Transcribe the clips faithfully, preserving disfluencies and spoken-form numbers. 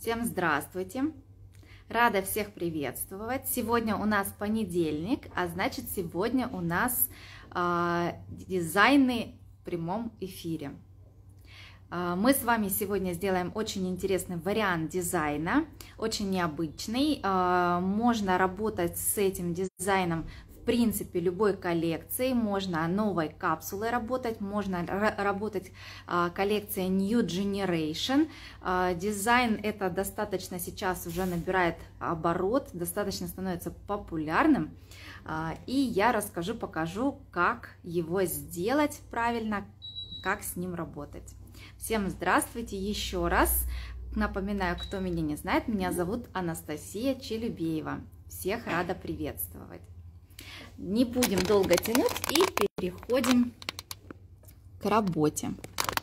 Всем здравствуйте! Рада всех приветствовать. Сегодня у нас понедельник, а значит сегодня у нас э, дизайны в прямом эфире. Э, мы с вами сегодня сделаем очень интересный вариант дизайна, очень необычный. Э, можно работать с этим дизайном в принципе любой коллекции, можно новой капсулой работать, можно работать а, коллекцией New Generation. А, дизайн это достаточно сейчас уже набирает оборот, достаточно становится популярным. А, и я расскажу, покажу, как его сделать правильно, как с ним работать. Всем здравствуйте еще раз. Напоминаю, кто меня не знает, меня зовут Анастасия Челюбеева. Всех рада приветствовать. Не будем долго тянуть и переходим к работе.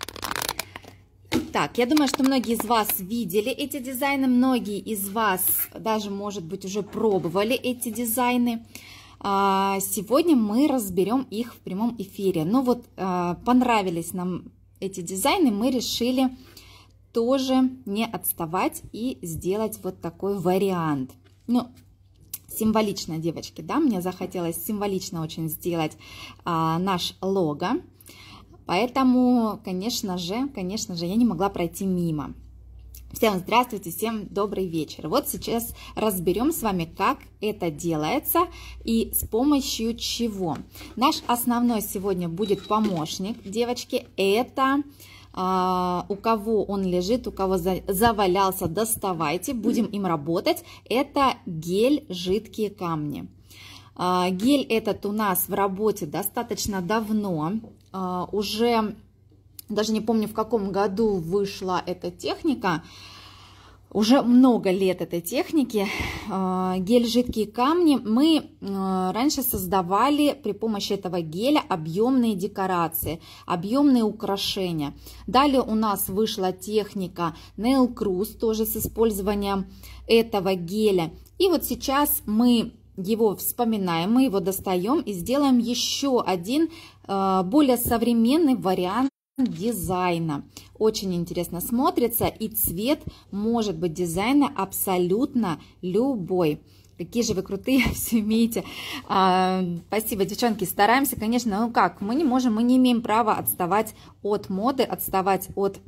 Итак, я думаю, что многие из вас видели эти дизайны, многие из вас даже, может быть, уже пробовали эти дизайны. Сегодня мы разберем их в прямом эфире. Ну вот, понравились нам эти дизайны, мы решили тоже не отставать и сделать вот такой вариант. Ну, символично, девочки, да, мне захотелось символично очень сделать а, наш лого, поэтому, конечно же, конечно же, я не могла пройти мимо. Всем здравствуйте, всем добрый вечер. Вот сейчас разберем с вами, как это делается и с помощью чего. Наш основной сегодня будет помощник, девочки, это... Uh, у кого он лежит, у кого за, завалялся, доставайте, будем им работать. Это гель жидкие камни. Uh, гель этот у нас в работе достаточно давно, uh, уже даже не помню, в каком году вышла эта техника. Уже много лет этой техники. Гель жидкие камни. Мы раньше создавали при помощи этого геля объемные декорации, объемные украшения. Далее у нас вышла техника Nail Cruise, тоже с использованием этого геля. И вот сейчас мы его вспоминаем, мы его достаем и сделаем еще один более современный вариант дизайна. Очень интересно смотрится, и цвет может быть дизайна абсолютно любой. Какие же вы крутые, все умеете. А, спасибо, девчонки, стараемся, конечно. Ну как, мы не можем, мы не имеем права отставать от моды, отставать от,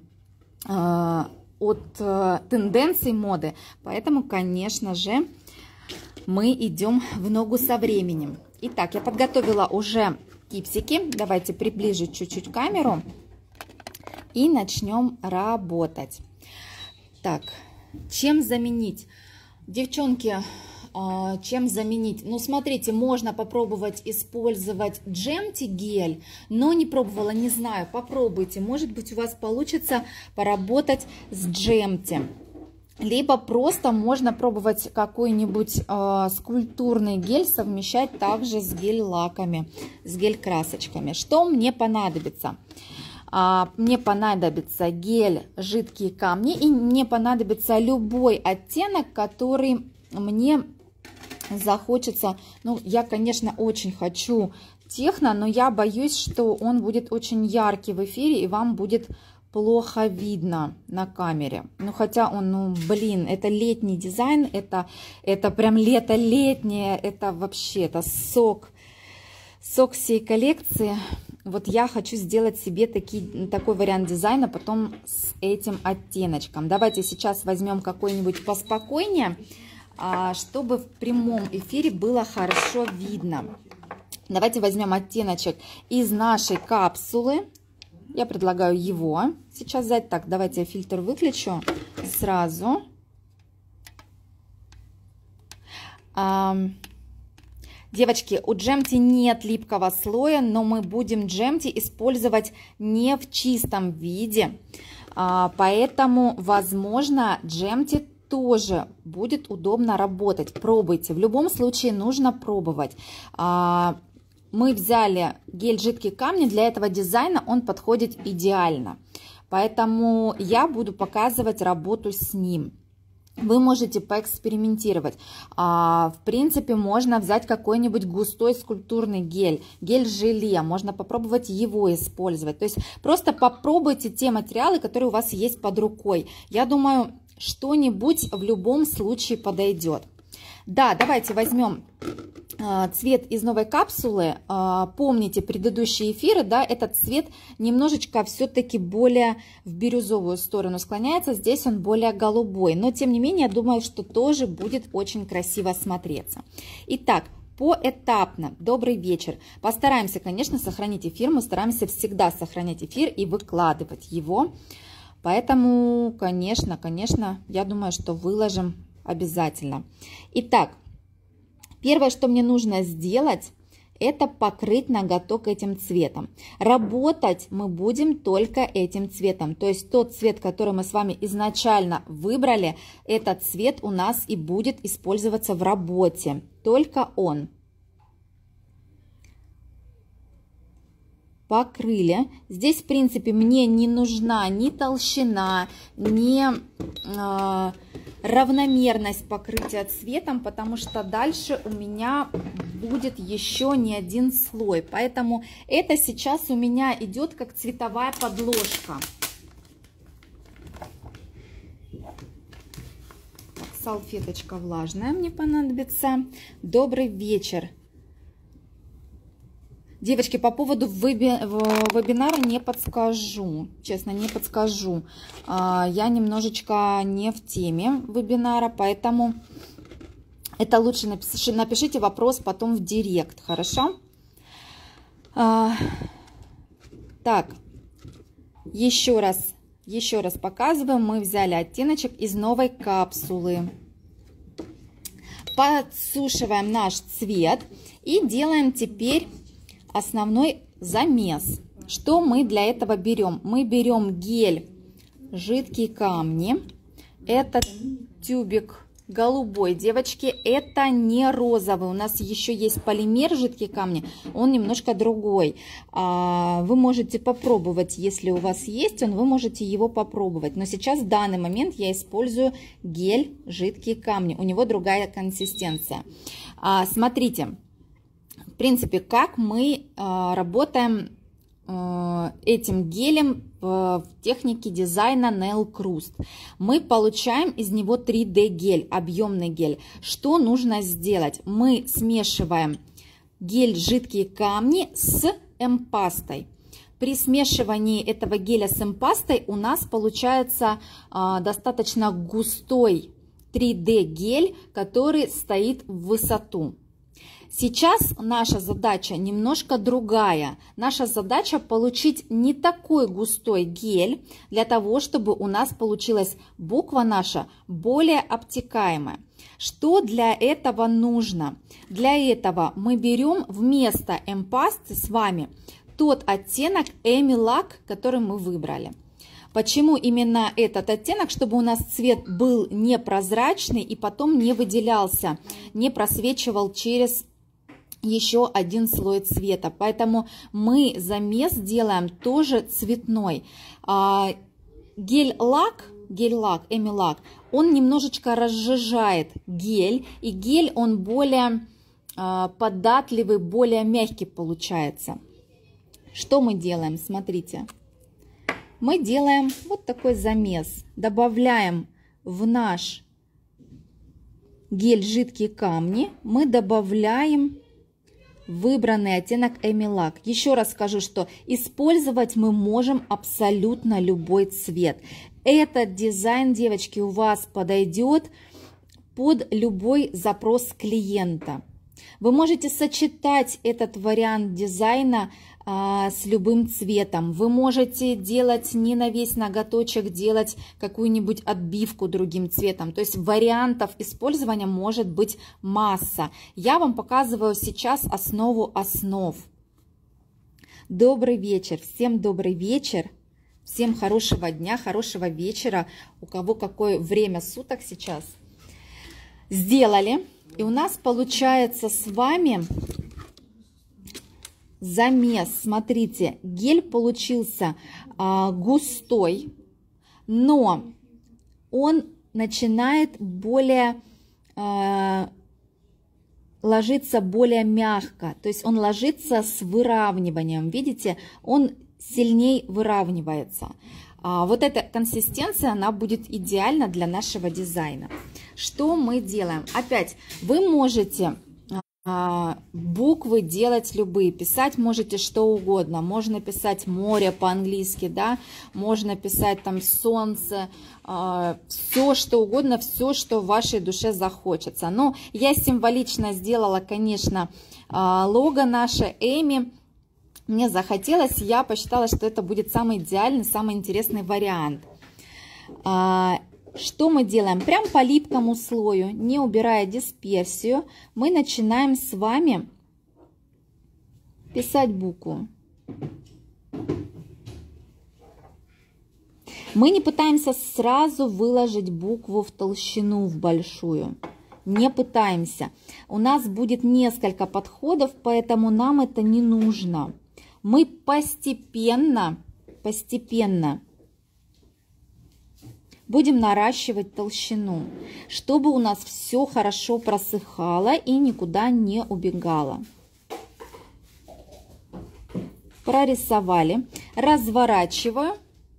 а, от а, тенденций моды. Поэтому, конечно же, мы идем в ногу со временем. Итак, я подготовила уже кипсики. Давайте приближу чуть-чуть камеру и начнем работать. Так, чем заменить? Девчонки, чем заменить? Ну, смотрите, можно попробовать использовать Джемти гель, но не пробовала, не знаю. Попробуйте, может быть, у вас получится поработать с Джемти. Либо просто можно пробовать какой-нибудь э, скульптурный гель совмещать также с гель-лаками, с гель-красочками. Что мне понадобится? А, мне понадобится гель жидкие камни, и мне понадобится любой оттенок, который мне захочется. Ну, я, конечно, очень хочу техно, но я боюсь, что он будет очень яркий в эфире, и вам будет плохо видно на камере. Ну, хотя он, ну, блин, это летний дизайн, это, это прям лето летнее, это вообще, это сок, сок всей коллекции. Вот я хочу сделать себе таки, такой вариант дизайна потом с этим оттеночком. Давайте сейчас возьмем какой-нибудь поспокойнее, чтобы в прямом эфире было хорошо видно. Давайте возьмем оттеночек из нашей капсулы. Я предлагаю его сейчас взять. Так, давайте я фильтр выключу сразу. А, девочки, у Джемти нет липкого слоя, но мы будем Джемти использовать не в чистом виде. А, поэтому, возможно, Джемти тоже будет удобно работать. Пробуйте. В любом случае нужно пробовать. А, Мы взяли гель жидкие камни, для этого дизайна он подходит идеально. Поэтому я буду показывать работу с ним. Вы можете поэкспериментировать. А, в принципе, можно взять какой-нибудь густой скульптурный гель, гель-желе, можно попробовать его использовать. То есть просто попробуйте те материалы, которые у вас есть под рукой. Я думаю, что-нибудь в любом случае подойдет. Да, давайте возьмем цвет из новой капсулы. Помните предыдущие эфиры, да, этот цвет немножечко все-таки более в бирюзовую сторону склоняется. Здесь он более голубой, но тем не менее, я думаю, что тоже будет очень красиво смотреться. Итак, поэтапно. Добрый вечер. Постараемся, конечно, сохранить эфир. Мы стараемся всегда сохранять эфир и выкладывать его. Поэтому, конечно, конечно, я думаю, что выложим обязательно. Итак, первое, что мне нужно сделать, это покрыть ноготок этим цветом. Работать мы будем только этим цветом. То есть тот цвет, который мы с вами изначально выбрали, этот цвет у нас и будет использоваться в работе. Только он. Покрыли. Здесь, в принципе, мне не нужна ни толщина, ни э, равномерность покрытия цветом, потому что дальше у меня будет еще не один слой. Поэтому это сейчас у меня идет как цветовая подложка. Салфеточка влажная мне понадобится. Добрый вечер. Девочки, по поводу вебинара не подскажу, честно, не подскажу. Я немножечко не в теме вебинара, поэтому это лучше напишите, напишите вопрос потом в директ, хорошо? Так, еще раз, еще раз показываю. Мы взяли оттеночек из новой капсулы. Подсушиваем наш цвет и делаем теперь основной замес. Что мы для этого берем? Мы берем гель жидкие камни. Это тюбик голубой, девочки, это не розовый. У нас еще есть полимер жидкие камни, он немножко другой. Вы можете попробовать, если у вас есть он, вы можете его попробовать. Но сейчас в данный момент я использую гель жидкие камни. У него другая консистенция. Смотрите. В принципе, как мы э, работаем э, этим гелем э, в технике дизайна Nail Crust. Мы получаем из него три дэ гель, объемный гель. Что нужно сделать? Мы смешиваем гель жидкие камни с эмпастой. При смешивании этого геля с эмпастой у нас получается э, достаточно густой три дэ гель, который стоит в высоту. Сейчас наша задача немножко другая. Наша задача получить не такой густой гель, для того, чтобы у нас получилась буква наша более обтекаемая. Что для этого нужно? Для этого мы берем вместо эмпасты с вами тот оттенок Amy Lac, который мы выбрали. Почему именно этот оттенок? Чтобы у нас цвет был непрозрачный и потом не выделялся, не просвечивал через еще один слой цвета. Поэтому мы замес делаем тоже цветной. Гель-лак, гель-лак, Amy Lac, он немножечко разжижает гель, и гель он более податливый, более мягкий получается. Что мы делаем? Смотрите. Мы делаем вот такой замес. Добавляем в наш гель жидкие камни, мы добавляем выбранный оттенок Amy Lac. Еще раз скажу, что использовать мы можем абсолютно любой цвет. Этот дизайн, девочки, у вас подойдет под любой запрос клиента. Вы можете сочетать этот вариант дизайна а, с любым цветом. Вы можете делать не на весь ноготочек, делать какую-нибудь отбивку другим цветом. То есть вариантов использования может быть масса. Я вам показываю сейчас основу основ. Добрый вечер. Всем добрый вечер. Всем хорошего дня, хорошего вечера. У кого какое время суток сейчас. Сделали. И у нас получается с вами замес. Смотрите, гель получился а, густой, но он начинает более а, ложиться более мягко. То есть он ложится с выравниванием. Видите, он сильнее выравнивается. А, вот эта консистенция, она будет идеальна для нашего дизайна. Что мы делаем? Опять, вы можете а, буквы делать любые, писать можете что угодно. Можно писать море по-английски, да, можно писать там солнце, а, все что угодно, все, что в вашей душе захочется. Но я символично сделала, конечно, а, лого наше Эми. Мне захотелось, я посчитала, что это будет самый идеальный, самый интересный вариант. А, что мы делаем? Прям по липкому слою, не убирая дисперсию, мы начинаем с вами писать букву. Мы не пытаемся сразу выложить букву в толщину, в большую. Не пытаемся. У нас будет несколько подходов, поэтому нам это не нужно. Мы постепенно, постепенно будем наращивать толщину, чтобы у нас все хорошо просыхало и никуда не убегало. Прорисовали. Разворачиваю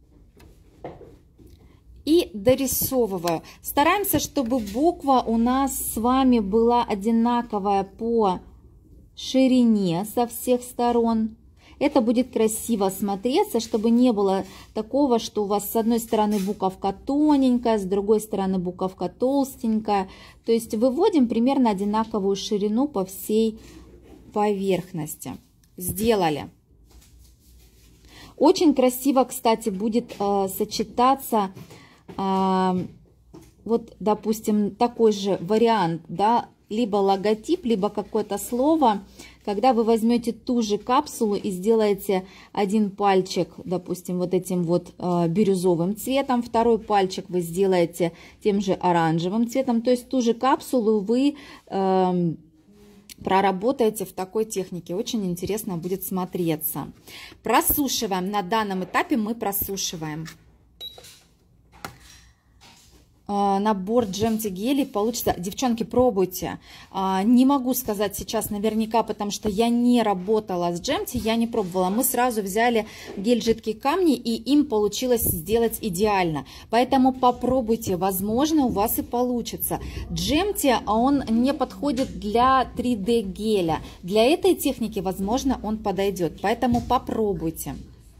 и дорисовываю. Стараемся, чтобы буква у нас с вами была одинаковая по ширине со всех сторон. Это будет красиво смотреться, чтобы не было такого, что у вас с одной стороны буковка тоненькая, с другой стороны буковка толстенькая. То есть выводим примерно одинаковую ширину по всей поверхности. Сделали. Очень красиво, кстати, будет э, сочетаться, э, вот, допустим, такой же вариант, да, либо логотип, либо какое-то слово. Когда вы возьмете ту же капсулу и сделаете один пальчик, допустим, вот этим вот э, бирюзовым цветом, второй пальчик вы сделаете тем же оранжевым цветом, то есть ту же капсулу вы э, проработаете в такой технике. Очень интересно будет смотреться. Просушиваем. На данном этапе мы просушиваем. Набор джемти гелей получится. Девчонки, пробуйте. Не могу сказать сейчас наверняка, потому что я не работала с джемти, я не пробовала. Мы сразу взяли гель жидкие камни, и им получилось сделать идеально. Поэтому попробуйте, возможно, у вас и получится. Джемти, он не подходит для три дэ геля. Для этой техники, возможно, он подойдет. Поэтому попробуйте.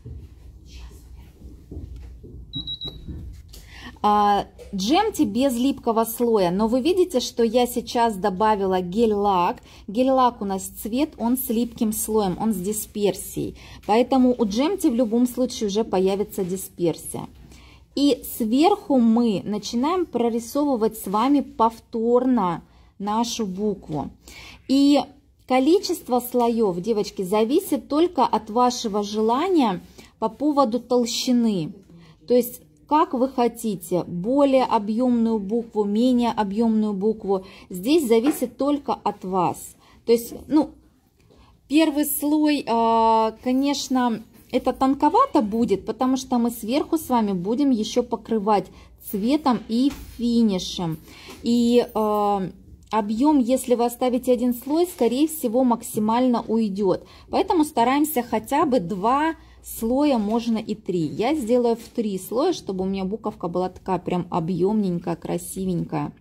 Джемти без липкого слоя, но вы видите, что я сейчас добавила гель-лак. Гель-лак у нас цвет, он с липким слоем, он с дисперсией. Поэтому у джемти в любом случае уже появится дисперсия. И сверху мы начинаем прорисовывать с вами повторно нашу букву. И количество слоев, девочки, зависит только от вашего желания по поводу толщины. То есть как вы хотите, более объемную букву, менее объемную букву, здесь зависит только от вас. То есть, ну, первый слой, конечно, это тонковато будет, потому что мы сверху с вами будем еще покрывать цветом и финишем. И объем, если вы оставите один слой, скорее всего, максимально уйдет. Поэтому стараемся хотя бы два слоя, можно и три. Я сделаю в три слоя, чтобы у меня буковка была такая прям объемненькая, красивенькая.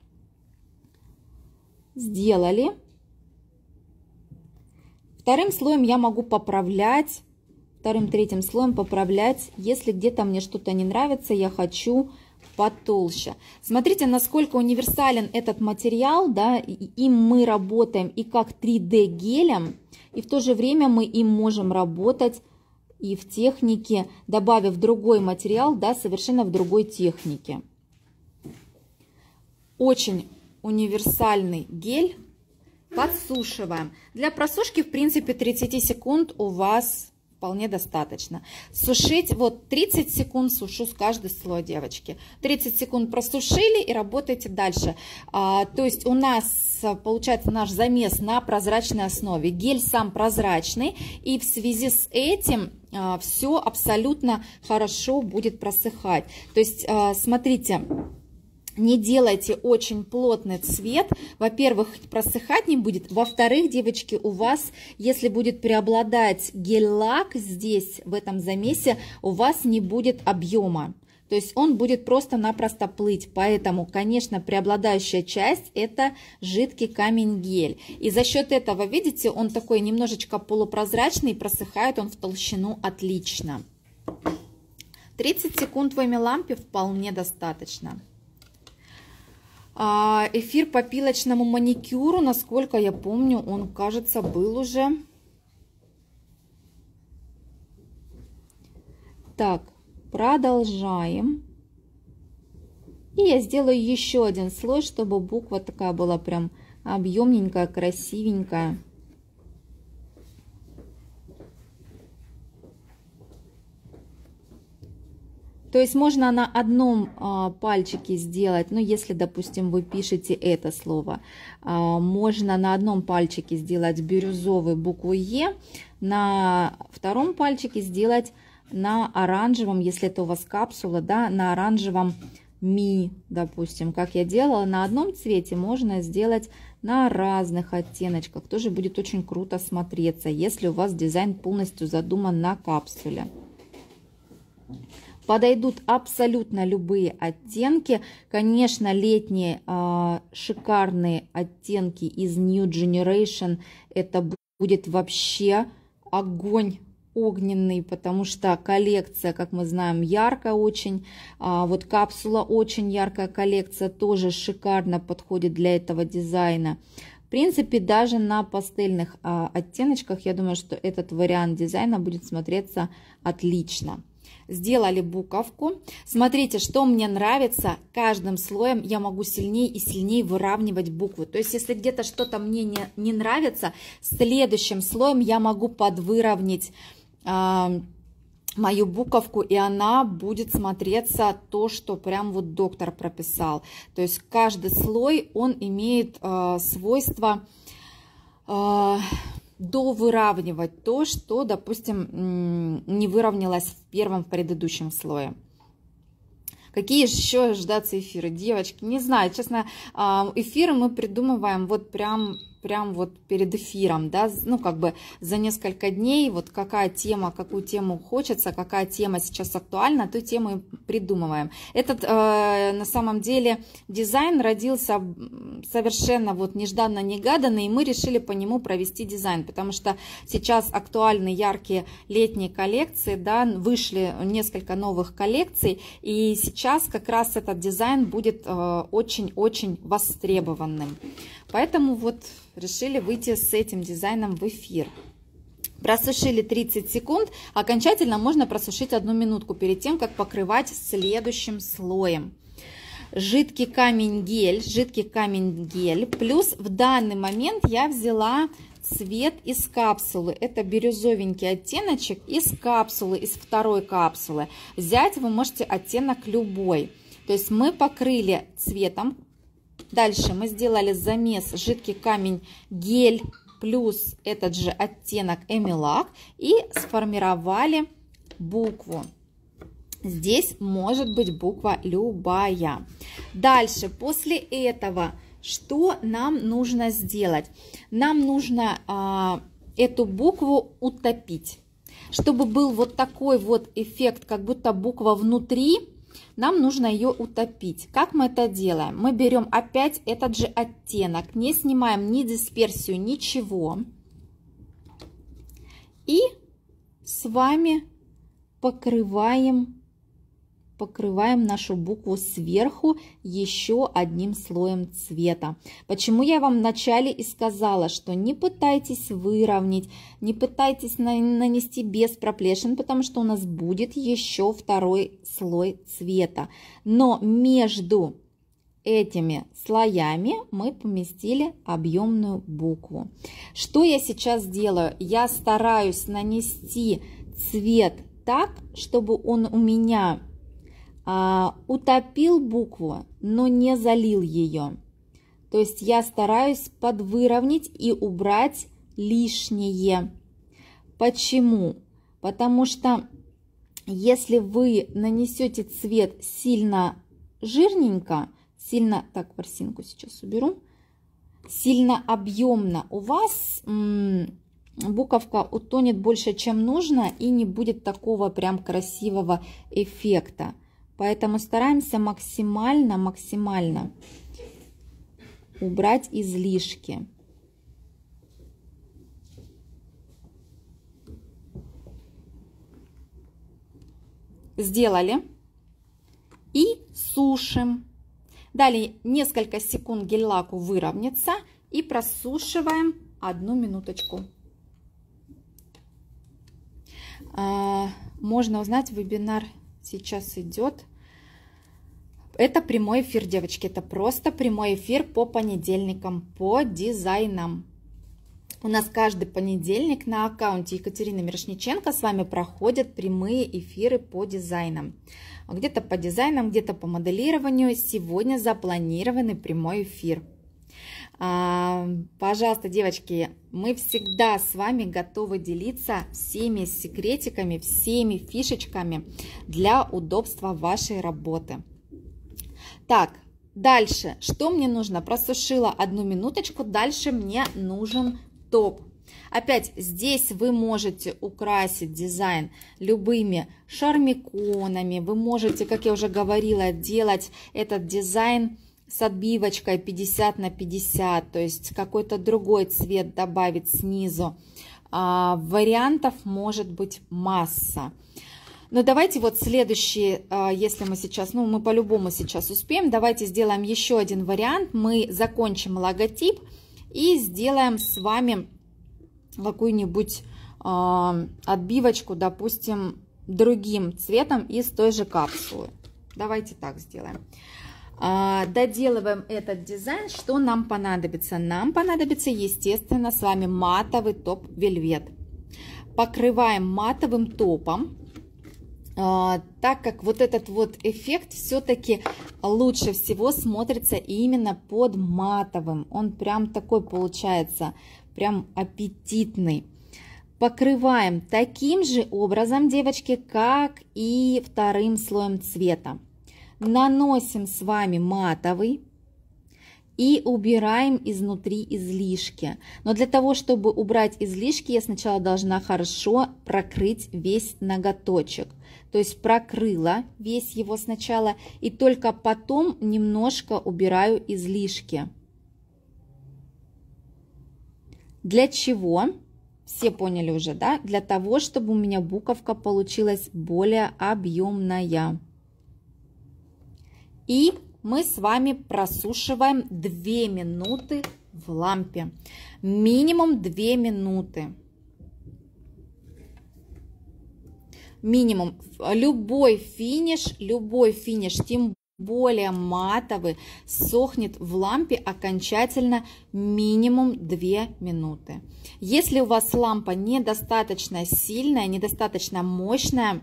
Сделали. Вторым слоем я могу поправлять, вторым, третьим слоем поправлять, если где-то мне что-то не нравится, я хочу потолще. Смотрите, насколько универсален этот материал, да, им мы работаем и как три дэ гелем, и в то же время мы им можем работать и в технике, добавив другой материал, да, совершенно в другой технике. Очень универсальный гель. Подсушиваем. Для просушки, в принципе, тридцать секунд у вас вполне достаточно. Сушить, вот тридцать секунд сушу с каждый слой, девочки. тридцать секунд просушили и работаете дальше. А, то есть у нас получается наш замес на прозрачной основе. Гель сам прозрачный, и в связи с этим а, все абсолютно хорошо будет просыхать. То есть, а, смотрите, не делайте очень плотный цвет. Во-первых, просыхать не будет. Во-вторых, девочки, у вас, если будет преобладать гель-лак здесь, в этом замесе, у вас не будет объема. То есть он будет просто-напросто плыть. Поэтому, конечно, преобладающая часть — это жидкий камень-гель. И за счет этого, видите, он такой немножечко полупрозрачный, просыхает он в толщину отлично. тридцать секунд в эми-лампе вполне достаточно. Эфир по пилочному маникюру, насколько я помню, он, кажется, был уже. Так, продолжаем. И я сделаю еще один слой, чтобы буква такая была прям объемненькая, красивенькая. То есть можно на одном а, пальчике сделать, ну если, допустим, вы пишете это слово, а, можно на одном пальчике сделать бирюзовую букву Е, на втором пальчике сделать на оранжевом, если это у вас капсула, да, на оранжевом Ми, допустим, как я делала, на одном цвете можно сделать на разных оттеночках, тоже будет очень круто смотреться, если у вас дизайн полностью задуман на капсуле. Подойдут абсолютно любые оттенки. Конечно, летние э, шикарные оттенки из New Generation. Это будет вообще огонь огненный, потому что коллекция, как мы знаем, яркая очень. А вот капсула очень яркая коллекция, тоже шикарно подходит для этого дизайна. В принципе, даже на пастельных а, оттеночках, я думаю, что этот вариант дизайна будет смотреться отлично. Сделали буковку. Смотрите, что мне нравится. Каждым слоем я могу сильнее и сильнее выравнивать букву. То есть, если где-то что-то мне не, не нравится, следующим слоем я могу подвыровнять э, мою буковку, и она будет смотреться то, что прям вот доктор прописал. То есть, каждый слой, он имеет э, свойство... Э, довыравнивать то, что, допустим, не выровнялось в первом, в предыдущем слое. Какие еще ждаться эфиры, девочки? Не знаю, честно, эфиры мы придумываем вот прям, прям вот перед эфиром, да, ну как бы за несколько дней, вот какая тема, какую тему хочется, какая тема сейчас актуальна, ту тему и придумываем. Этот э, на самом деле дизайн родился совершенно вот нежданно-негаданно, и мы решили по нему провести дизайн, потому что сейчас актуальны яркие летние коллекции, да, вышли несколько новых коллекций, и сейчас Сейчас как раз этот дизайн будет очень-очень э, востребованным. Поэтому вот решили выйти с этим дизайном в эфир. Просушили тридцать секунд. Окончательно можно просушить одну минутку перед тем, как покрывать следующим слоем. Жидкий камень гель, жидкий камень гель. Плюс в данный момент я взяла цвет из капсулы. Это бирюзовенький оттеночек из капсулы, из второй капсулы. Взять вы можете оттенок любой. То есть мы покрыли цветом. Дальше мы сделали замес жидкий камень гель плюс этот же оттенок эми-лак и сформировали букву. Здесь может быть буква любая. Дальше, после этого... Что нам нужно сделать? Нам нужно а, эту букву утопить. Чтобы был вот такой вот эффект, как будто буква внутри, нам нужно ее утопить. Как мы это делаем? Мы берем опять этот же оттенок, не снимаем ни дисперсию, ничего. И с вами покрываем покрываем нашу букву сверху еще одним слоем цвета. Почему я вам вначале и сказала, что не пытайтесь выровнять, не пытайтесь нанести без проплешин, потому что у нас будет еще второй слой цвета. Но между этими слоями мы поместили объемную букву. Что я сейчас делаю? Я стараюсь нанести цвет так, чтобы он у меня а, утопил букву, но не залил ее. То есть я стараюсь подвыровнять и убрать лишнее. Почему? Потому что если вы нанесете цвет сильно жирненько, сильно, так, ворсинку сейчас уберу, сильно объемно. У вас буковка утонет больше, чем нужно, и не будет такого прям красивого эффекта. Поэтому стараемся максимально, максимально убрать излишки. Сделали. И сушим. Далее несколько секунд гель-лаку выровняться и просушиваем одну минуточку. А, можно узнать, вебинар сейчас идет. Это прямой эфир, девочки. Это просто прямой эфир по понедельникам, по дизайнам. У нас каждый понедельник на аккаунте Екатерины Мирошниченко с вами проходят прямые эфиры по дизайнам. Где-то по дизайнам, где-то по моделированию. Сегодня запланированный прямой эфир. Пожалуйста, девочки, мы всегда с вами готовы делиться всеми секретиками, всеми фишечками для удобства вашей работы. Так, дальше, что мне нужно? Просушила одну минуточку, дальше мне нужен топ. Опять здесь вы можете украсить дизайн любыми шармиконами, вы можете, как я уже говорила, делать этот дизайн с отбивочкой пятьдесят на пятьдесят, то есть какой-то другой цвет добавить снизу. А, вариантов может быть масса. Но давайте вот следующий, если мы сейчас, ну мы по-любому сейчас успеем, давайте сделаем еще один вариант. Мы закончим логотип и сделаем с вами какую-нибудь э, отбивочку, допустим, другим цветом из той же капсулы. Давайте так сделаем. Э, доделываем этот дизайн. Что нам понадобится? Нам понадобится, естественно, с вами матовый топ вельвет. Покрываем матовым топом. Так как вот этот вот эффект все-таки лучше всего смотрится именно под матовым. Он прям такой получается, прям аппетитный. Покрываем таким же образом, девочки, как и вторым слоем цвета. Наносим с вами матовый и убираем изнутри излишки. Но для того, чтобы убрать излишки, я сначала должна хорошо прокрыть весь ноготочек. То есть прокрыла весь его сначала и только потом немножко убираю излишки. Для чего? Все поняли уже, да? Для того, чтобы у меня буковка получилась более объемная. И мы с вами просушиваем две минуты в лампе. Минимум две минуты. Минимум. Любой финиш, любой финиш, тем более матовый, сохнет в лампе окончательно минимум две минуты. Если у вас лампа недостаточно сильная, недостаточно мощная,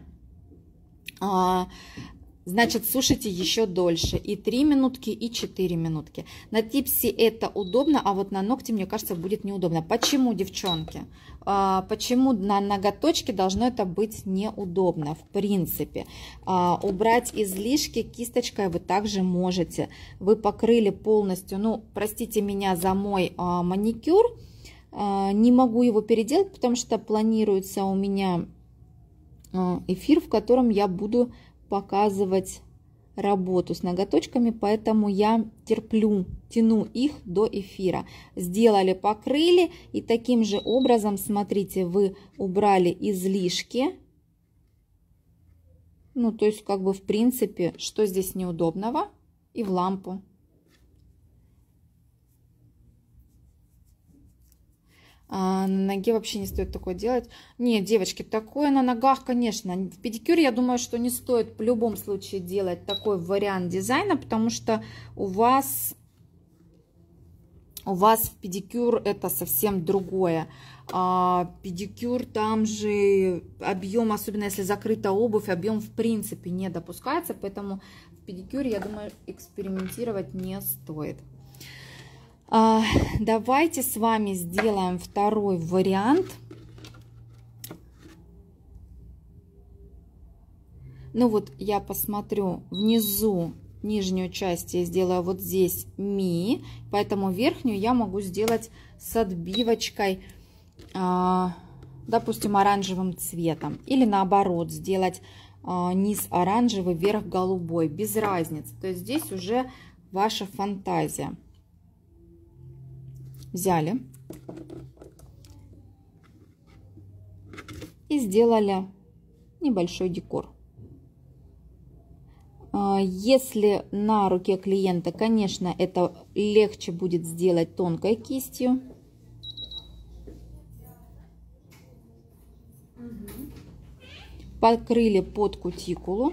значит, сушите еще дольше. И три минутки, и четыре минутки. На типсе это удобно, а вот на ногте, мне кажется, будет неудобно. Почему, девчонки? Почему на ноготочке должно это быть неудобно? В принципе, убрать излишки кисточкой вы также можете. Вы покрыли полностью, ну, простите меня за мой маникюр. Не могу его переделать, потому что планируется у меня эфир, в котором я буду показывать работу с ноготочками, поэтому я терплю, тяну их до эфира. Сделали, покрыли, и таким же образом, смотрите, вы убрали излишки. Ну, то есть, как бы, в принципе, что здесь неудобного, и в лампу. А на ноге вообще не стоит такое делать. Нет, девочки, такое на ногах, конечно. В педикюре, я думаю, что не стоит в любом случае делать такой вариант дизайна, потому что у вас, у вас в педикюр это совсем другое. А педикюр, там же объем, особенно если закрыта обувь, объем в принципе не допускается, поэтому в педикюре, я думаю, экспериментировать не стоит. Давайте с вами сделаем второй вариант. Ну вот я посмотрю внизу нижнюю часть я сделаю вот здесь ми, поэтому верхнюю я могу сделать с отбивочкой, допустим, оранжевым цветом. Или наоборот, сделать низ оранжевый, верх голубой, без разницы. То есть здесь уже ваша фантазия. Взяли и сделали небольшой декор. Если на руке клиента, конечно, это легче будет сделать тонкой кистью. Покрыли под кутикулу.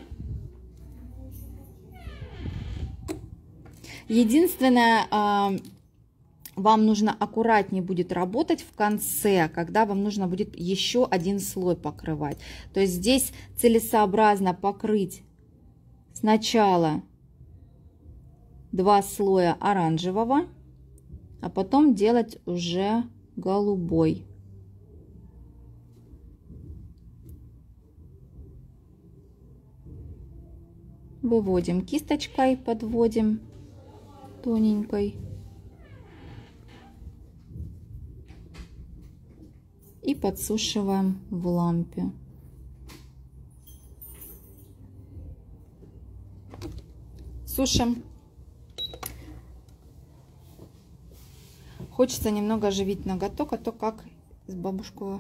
Единственное, вам нужно аккуратнее будет работать в конце, когда вам нужно будет еще один слой покрывать. То есть здесь целесообразно покрыть сначала два слоя оранжевого, а потом делать уже голубой. Выводим кисточкой, подводим тоненькой. И подсушиваем в лампе. Сушим. Хочется немного оживить ноготок, а то как с бабушкова.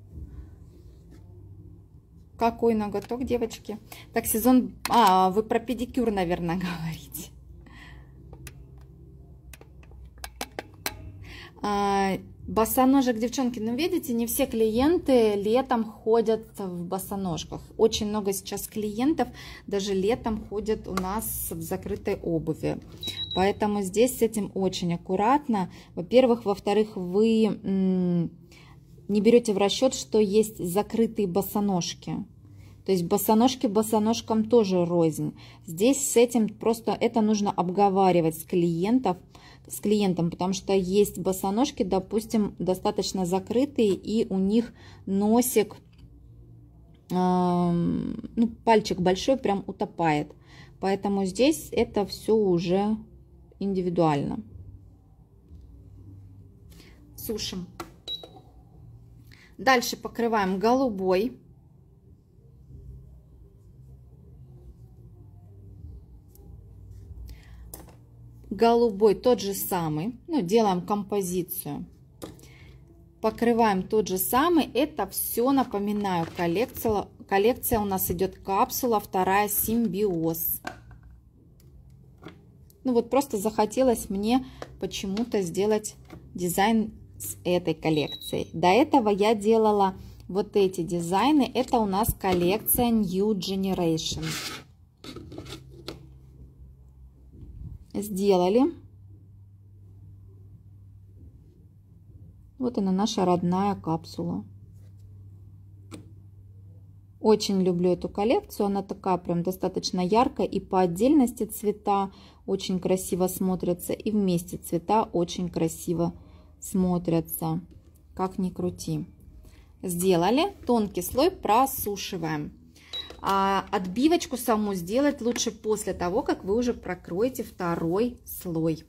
Какой ноготок, девочки? Так, сезон... А, вы про педикюр, наверное, говорите. А, босоножек, девчонки, ну, видите, не все клиенты летом ходят в босоножках. Очень много сейчас клиентов даже летом ходят у нас в закрытой обуви. Поэтому здесь с этим очень аккуратно. Во-первых, во-вторых, вы... не берете в расчет, что есть закрытые босоножки. То есть босоножки босоножкам тоже рознь. Здесь с этим просто это нужно обговаривать с клиентов, с клиентом, потому что есть босоножки, допустим, достаточно закрытые, и у них носик, э, ну, пальчик большой прям утопает. Поэтому здесь это все уже индивидуально. Сушим. Дальше покрываем голубой. Голубой тот же самый. Ну, делаем композицию. Покрываем тот же самый. Это все, напоминаю, коллекция. Коллекция у нас идет капсула, вторая симбиоз. Ну вот просто захотелось мне почему-то сделать дизайн с этой коллекцией. До этого я делала вот эти дизайны. Это у нас коллекция New Generation. Сделали. Вот она, наша родная капсула. Очень люблю эту коллекцию. Она такая прям достаточно яркая. И по отдельности цвета очень красиво смотрятся. И вместе цвета очень красиво смотрятся, как ни крути. Сделали тонкий слой, просушиваем. А отбивочку саму сделать лучше после того, как вы уже прокроете второй слой.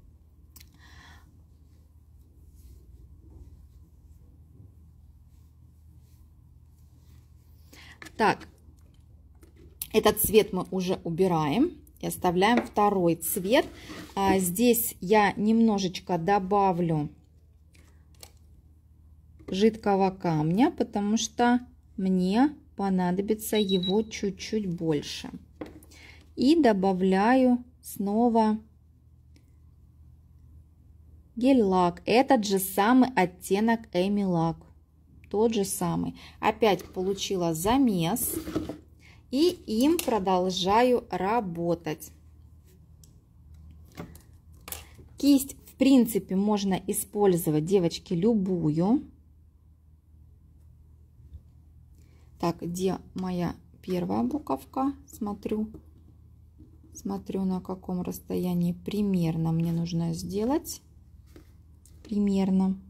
Так, этот цвет мы уже убираем и оставляем второй цвет. А здесь я немножечко добавлю жидкого камня, потому что мне понадобится его чуть-чуть больше. И добавляю снова гель-лак. Этот же самый оттенок Эми Лак. Тот же самый. Опять получила замес. И им продолжаю работать. Кисть, в принципе, можно использовать, девочки, любую. Так, где моя первая буковка? Смотрю, смотрю, на каком расстоянии примерно мне нужно сделать. Примерно.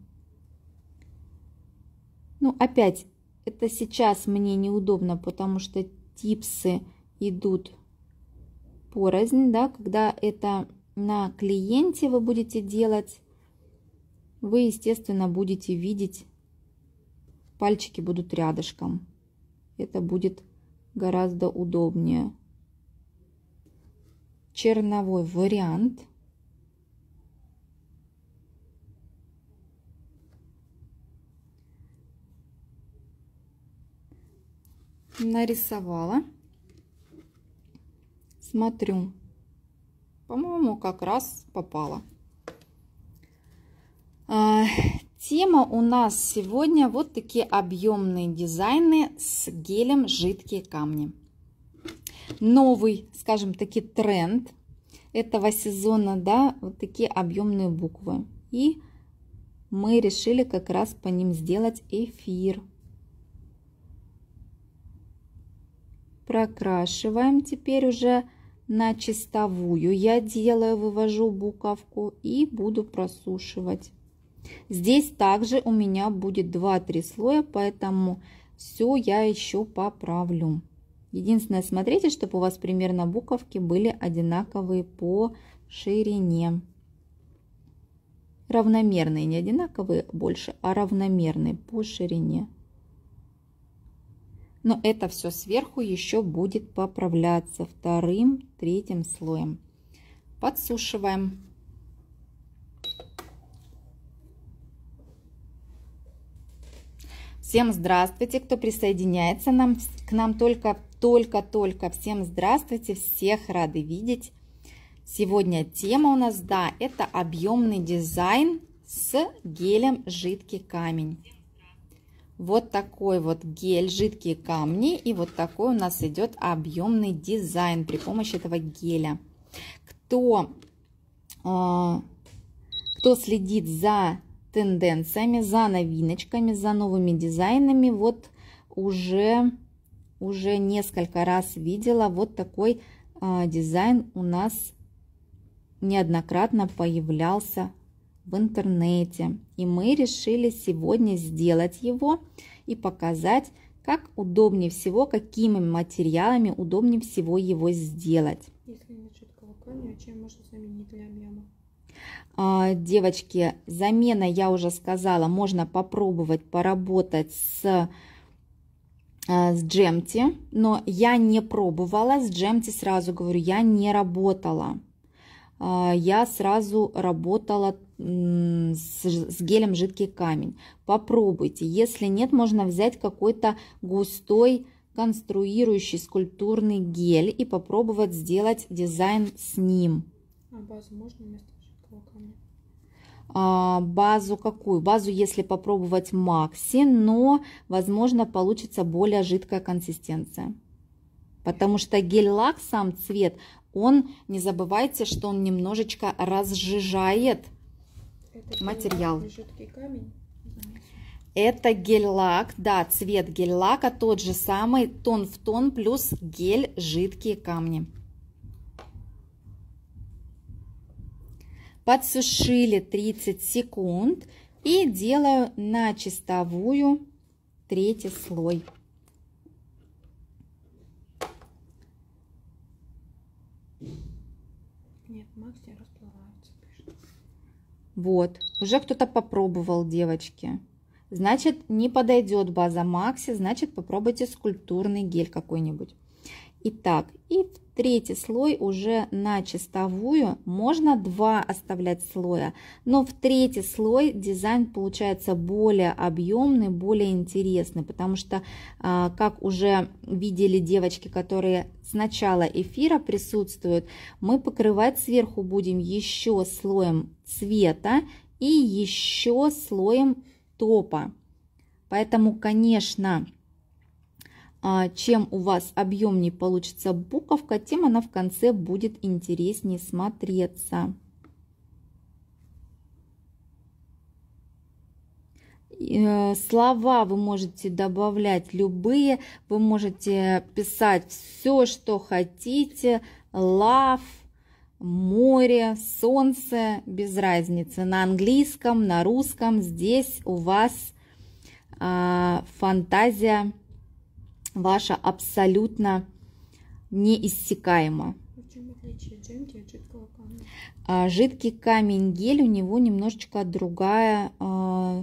Ну, опять, это сейчас мне неудобно, потому что типсы идут порознь, да, когда это на клиенте вы будете делать, вы, естественно, будете видеть, пальчики будут рядышком. Это будет гораздо удобнее. Черновой вариант. Нарисовала. Смотрю. По-моему, как раз попало. А, тема у нас сегодня вот такие объемные дизайны с гелем жидкие камни. Новый, скажем таки, тренд этого сезона, да, вот такие объемные буквы. И мы решили как раз по ним сделать эфир. Прокрашиваем теперь уже на чистовую. Я делаю, вывожу буковку и буду просушивать. Здесь также у меня будет два-три слоя, поэтому все я еще поправлю. Единственное, смотрите, чтобы у вас примерно буковки были одинаковые по ширине. Равномерные, не одинаковые больше, а равномерные по ширине. Но это все сверху еще будет поправляться вторым, третьим слоем. Подсушиваем. Всем здравствуйте, кто присоединяется нам, к нам только-только-только. Всем здравствуйте, всех рады видеть. Сегодня тема у нас, да, это объемный дизайн с гелем жидкий камень. Вот такой вот гель, жидкие камни, и вот такой у нас идет объемный дизайн при помощи этого геля. Кто, э, кто следит за тенденциями, за новиночками, за новыми дизайнами, вот уже, уже несколько раз видела вот такой э, дизайн у нас неоднократно появлялся в интернете, и мы решили сегодня сделать его и показать, как удобнее всего, какими материалами удобнее всего его сделать. Если нет жидкого камня, чем можно заменить для объема? А, девочки, замена, я уже сказала, можно попробовать поработать с, а, с Джемти, но я не пробовала с Джемти, сразу говорю, я не работала. А, я сразу работала С, с гелем жидкий камень. Попробуйте. Если нет, можно взять какой-то густой конструирующий скульптурный гель и попробовать сделать дизайн с ним. А базу можно вместо жидкого камня? А, базу какую? Базу, если попробовать Макси, но, возможно, получится более жидкая консистенция. Потому что гель-лак, сам цвет, он, не забывайте, что он немножечко разжижает Это материал. Жидкий камень. Это гель-лак, да, цвет гель-лака тот же самый, тон в тон, плюс гель жидкие камни. Подсушили тридцать секунд и делаю на чистовую третий слой. Нет, Макси расплывается. Вот, уже кто-то попробовал, девочки. Значит, не подойдет база Макси, значит, попробуйте скульптурный гель какой-нибудь. Итак, и в третий слой уже на чистовую, можно два оставлять слоя, но в третий слой дизайн получается более объемный, более интересный, потому что, как уже видели девочки, которые с начала эфира присутствуют, мы покрывать сверху будем еще слоем цвета и еще слоем топа. Поэтому, конечно, чем у вас объемнее получится буковка, тем она в конце будет интереснее смотреться. Слова вы можете добавлять любые, вы можете писать все, что хотите. Love, море, солнце, без разницы. На английском, на русском. Здесь у вас а, фантазия ваша абсолютно неиссякаема. Почему чем отличие джемки от жидкого камня? А, жидкий камень гель, у него немножечко другая, а,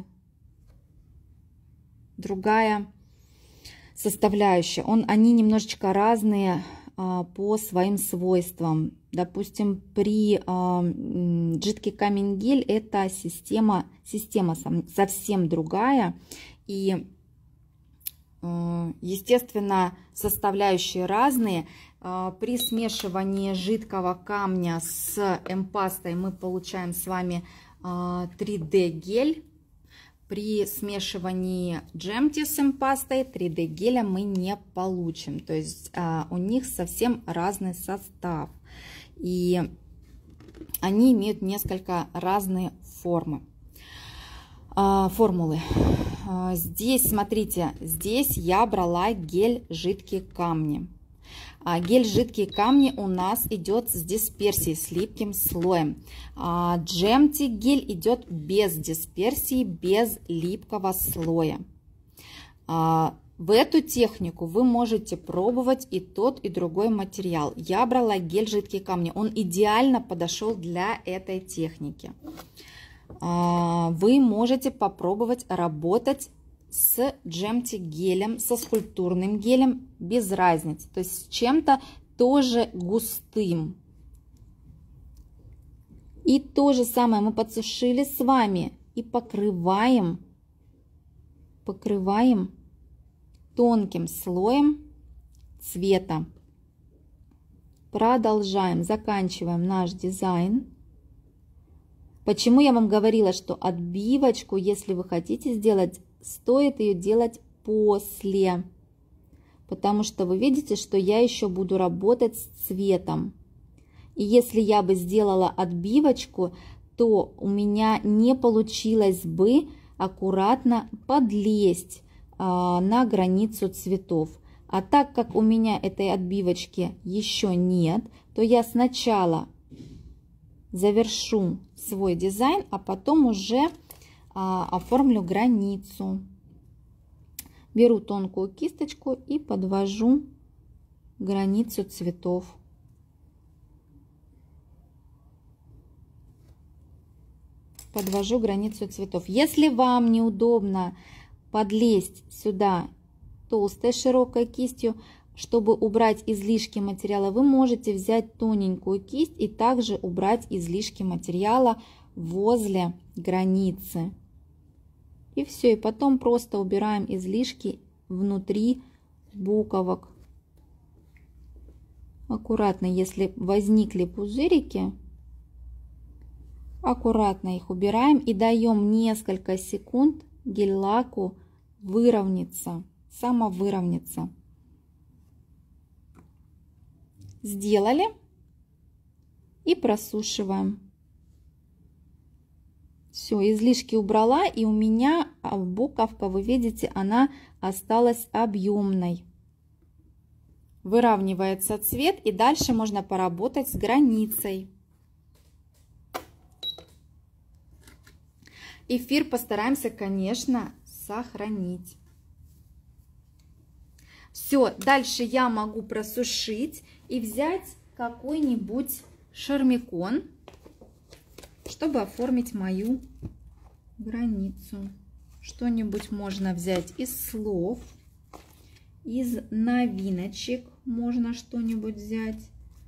другая составляющая. Он, они немножечко разные а, по своим свойствам. Допустим, при а, жидкий камень гель это система, система совсем другая. И, а, естественно, составляющие разные. При смешивании жидкого камня с эмпастой мы получаем с вами три дэ гель. При смешивании джемти с эмпастой три дэ геля мы не получим. То есть у них совсем разный состав. И они имеют несколько разные формы. Формулы. Здесь, смотрите, здесь я брала гель жидкие камни. А гель жидкие камни у нас идет с дисперсией, с липким слоем. А джемти гель идет без дисперсии, без липкого слоя. А в эту технику вы можете пробовать и тот, и другой материал. Я брала гель жидкие камни, он идеально подошел для этой техники. А вы можете попробовать работать с джемти гелем, со скульптурным гелем, без разницы, то есть с чем-то тоже густым. И то же самое мы подсушили с вами и покрываем, покрываем тонким слоем цвета. Продолжаем, заканчиваем наш дизайн. Почему я вам говорила, что отбивочку, если вы хотите сделать, стоит ее делать после, потому что вы видите, что я еще буду работать с цветом. И если я бы сделала отбивочку, то у меня не получилось бы аккуратно подлезть а, на границу цветов. А так как у меня этой отбивочки еще нет, то я сначала завершу свой дизайн, а потом уже оформлю границу. Беру тонкую кисточку и подвожу границу цветов. Подвожу границу цветов. Если вам неудобно подлезть сюда толстой широкой кистью, чтобы убрать излишки материала, вы можете взять тоненькую кисть и также убрать излишки материала возле границы. И все, и потом просто убираем излишки внутри буковок. Аккуратно, если возникли пузырики, аккуратно их убираем и даем несколько секунд гель-лаку выровняться, самовыровняться. Сделали и просушиваем. Все, излишки убрала, и у меня буковка, вы видите, она осталась объемной. Выравнивается цвет, и дальше можно поработать с границей. Эфир постараемся, конечно, сохранить. Все, дальше я могу просушить и взять какой-нибудь шармикон, чтобы оформить мою границу. Что-нибудь можно взять из слов, из новиночек можно что-нибудь взять.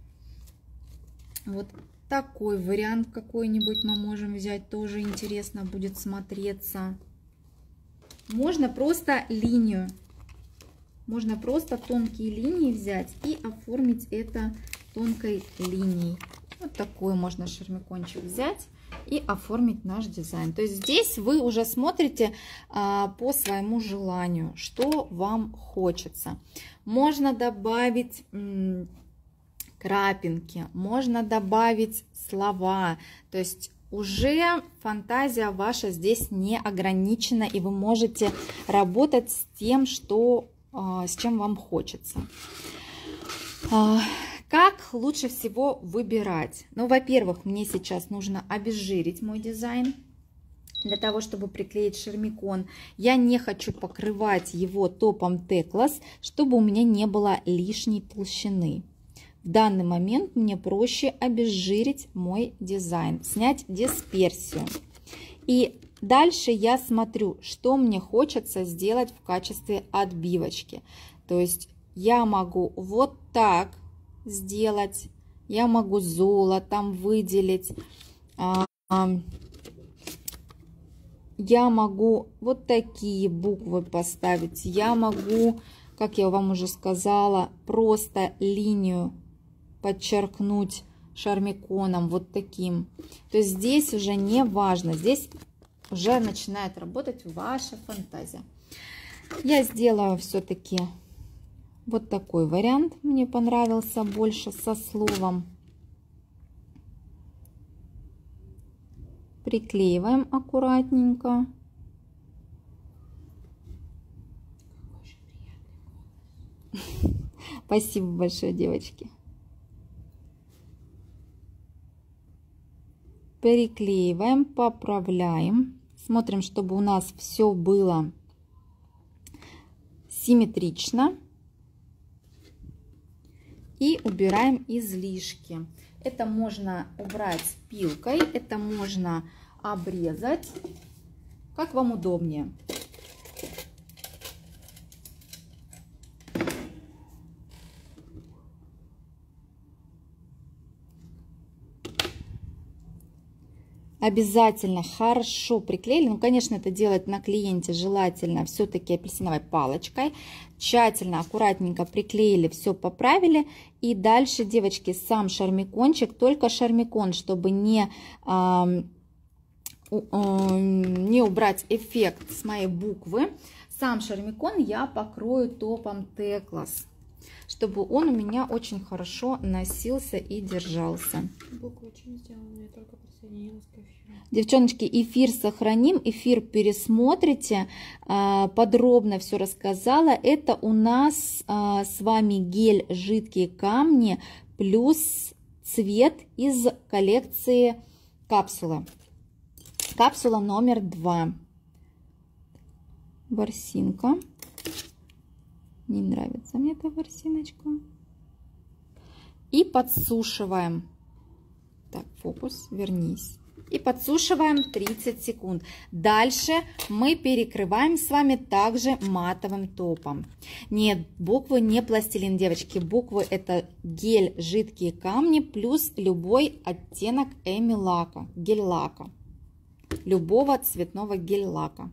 Вот такой вариант какой-нибудь мы можем взять, тоже интересно будет смотреться. Можно просто линию, можно просто тонкие линии взять и оформить это тонкой линией. Вот такой можно шармикончик взять и оформить наш дизайн. То есть здесь вы уже смотрите а, по своему желанию, что вам хочется. Можно добавить м, крапинки, можно добавить слова. То есть уже фантазия ваша здесь не ограничена, и вы можете работать с тем, что, а, с чем вам хочется. А, Как лучше всего выбирать? Ну, во-первых, мне сейчас нужно обезжирить мой дизайн. Для того, чтобы приклеить шармикон, я не хочу покрывать его топом Teclas, чтобы у меня не было лишней толщины. В данный момент мне проще обезжирить мой дизайн, снять дисперсию. И дальше я смотрю, что мне хочется сделать в качестве отбивочки. То есть я могу вот так сделать, я могу золотом выделить, я могу вот такие буквы поставить, я могу, как я вам уже сказала, просто линию подчеркнуть шармиконом вот таким. То есть здесь уже не важно, здесь уже начинает работать ваша фантазия. Я сделаю все-таки вот такой вариант, мне понравился больше со словом. Приклеиваем аккуратненько. Спасибо большое, девочки. Переклеиваем, поправляем. Смотрим, чтобы у нас все было симметрично. И убираем излишки. Это можно убрать пилкой, это можно обрезать, как вам удобнее. Обязательно хорошо приклеили. Ну, конечно, это делать на клиенте желательно все-таки апельсиновой палочкой. Тщательно, аккуратненько приклеили, все поправили. И дальше, девочки, сам шармикончик, только шармикон, чтобы не, а, а, не убрать эффект с моей буквы. Сам шармикон я покрою топом Teclas, чтобы он у меня очень хорошо носился и держался. Буквы очень сделаны, я только присоединилась к эфиру. Девчоночки, эфир сохраним, эфир пересмотрите, подробно все рассказала. Это у нас с вами гель жидкие камни плюс цвет из коллекции капсулы. Капсула номер два. Ворсинка. Не нравится мне эта ворсиночка. И подсушиваем. Так, фокус, вернись. И подсушиваем тридцать секунд. Дальше мы перекрываем с вами также матовым топом. Нет, буквы не пластилин, девочки. Буквы это гель жидкие камни плюс любой оттенок эми лака, гель лака. Любого цветного гель лака.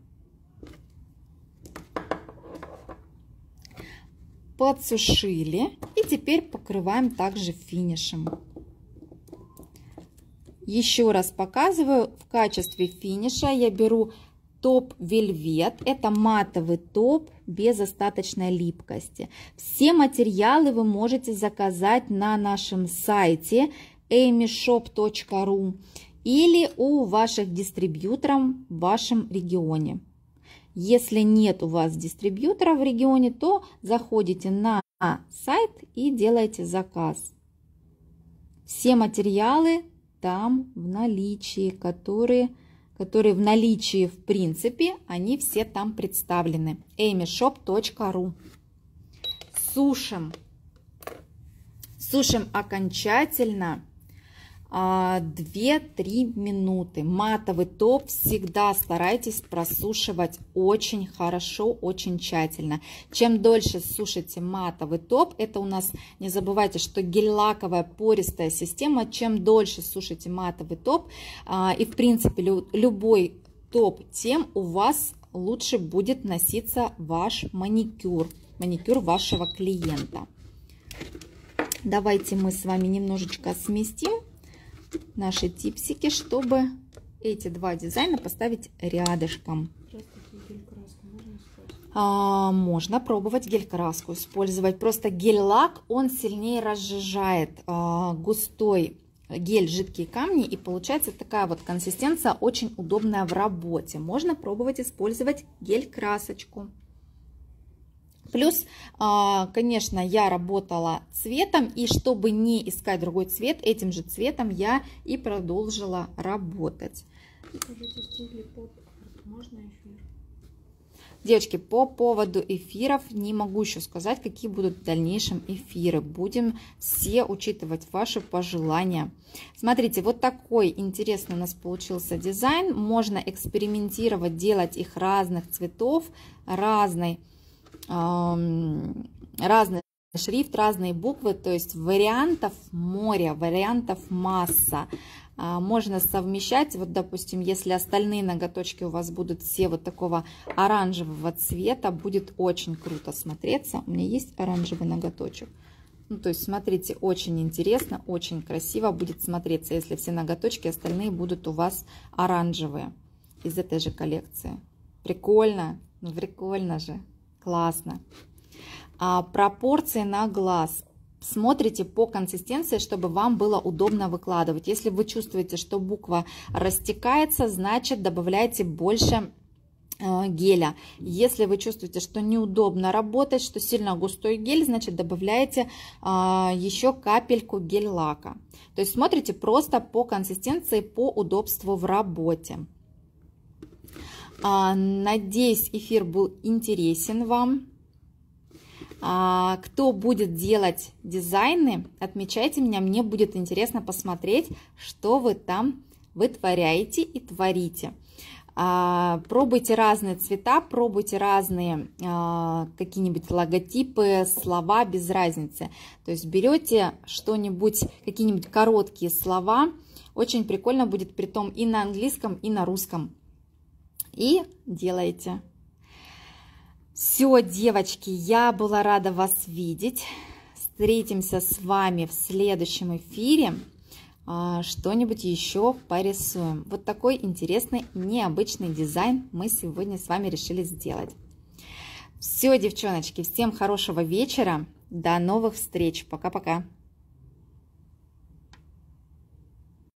Подсушили. И теперь покрываем также финишем. Еще раз показываю, в качестве финиша я беру топ Velvet. Это матовый топ без остаточной липкости. Все материалы вы можете заказать на нашем сайте эми шоп точка ру или у ваших дистрибьюторов в вашем регионе. Если нет у вас дистрибьютора в регионе, то заходите на сайт и делаете заказ. Все материалы там в наличии, которые, которые в наличии в принципе, они все там представлены. эми шоп точка ру. Сушим. Сушим окончательно две-три минуты. Матовый топ всегда старайтесь просушивать очень хорошо, очень тщательно. Чем дольше сушите матовый топ, это у нас, не забывайте, что гель-лаковая пористая система, чем дольше сушите матовый топ, и в принципе любой топ, тем у вас лучше будет носиться ваш маникюр, маникюр вашего клиента. Давайте мы с вами немножечко сместим наши типсики, чтобы эти два дизайна поставить рядышком. А, можно пробовать гель-краску использовать. Просто гель-лак, он сильнее разжижает а, густой гель жидкие камни, и получается такая вот консистенция очень удобная в работе. Можно пробовать использовать гель-красочку. Плюс, конечно, я работала цветом, и чтобы не искать другой цвет, этим же цветом я и продолжила работать. Скажите, стиль поп-арт можно эфир? Девочки, по поводу эфиров не могу еще сказать, какие будут в дальнейшем эфиры. Будем все учитывать ваши пожелания. Смотрите, вот такой интересный у нас получился дизайн. Можно экспериментировать, делать их разных цветов, разной, эм, разной шрифт, разные буквы, то есть вариантов море, вариантов масса. Можно совмещать, вот допустим, если остальные ноготочки у вас будут все вот такого оранжевого цвета, будет очень круто смотреться. У меня есть оранжевый ноготочек. Ну, то есть, смотрите, очень интересно, очень красиво будет смотреться, если все ноготочки остальные будут у вас оранжевые из этой же коллекции. Прикольно, ну прикольно же, классно. А, пропорции на глаз. Смотрите по консистенции, чтобы вам было удобно выкладывать. Если вы чувствуете, что буква растекается, значит добавляйте больше э, геля. Если вы чувствуете, что неудобно работать, что сильно густой гель, значит добавляйте э, еще капельку гель-лака. То есть смотрите просто по консистенции, по удобству в работе. А, надеюсь, эфир был интересен вам. Кто будет делать дизайны, отмечайте меня, мне будет интересно посмотреть, что вы там вытворяете и творите. Пробуйте разные цвета, пробуйте разные какие-нибудь логотипы, слова, без разницы. То есть берете что-нибудь, какие-нибудь короткие слова, очень прикольно будет притом и на английском, и на русском. И делаете. Все, девочки, я была рада вас видеть. Встретимся с вами в следующем эфире. Что-нибудь еще порисуем. Вот такой интересный, необычный дизайн мы сегодня с вами решили сделать. Все, девчоночки, всем хорошего вечера. До новых встреч. Пока-пока.